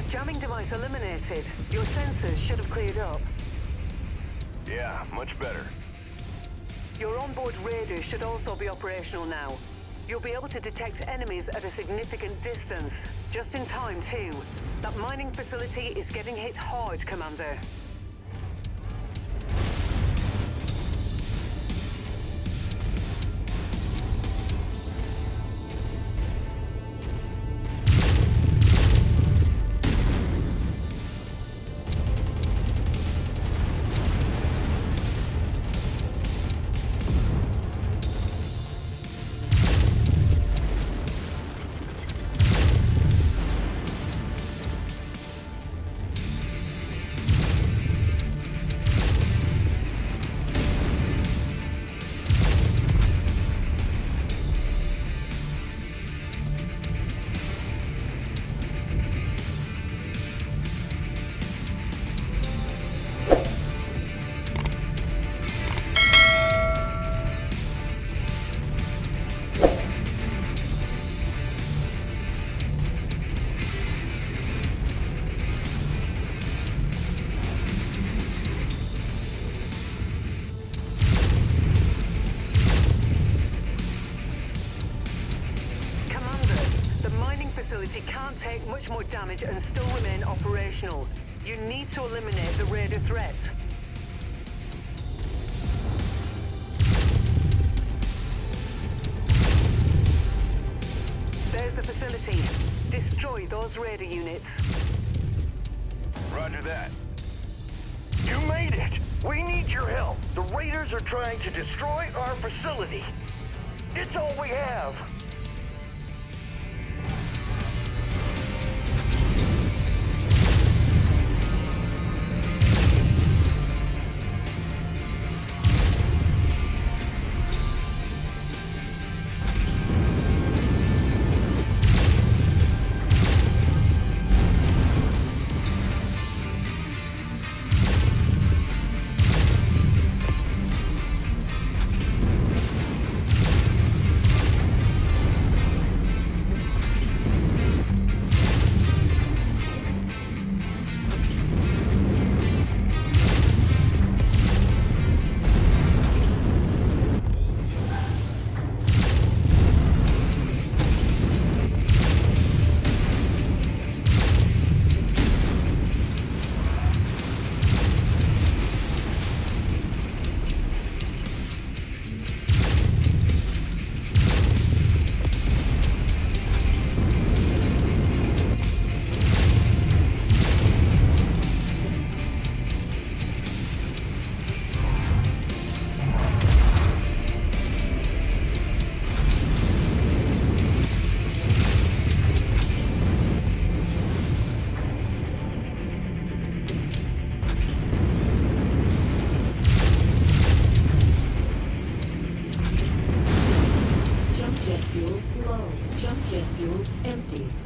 Jamming device eliminated. Your sensors should have cleared up. Yeah, much better. Your onboard radar should also be operational now. You'll be able to detect enemies at a significant distance. Just in time, too. That mining facility is getting hit hard, Commander. Can't take much more damage and still remain operational. You need to eliminate the raider threat. There's the facility. Destroy those raider units. Roger that. You made it! We need your help. The raiders are trying to destroy our facility. It's all we have. Jump jet fuel low. Jump jet fuel empty.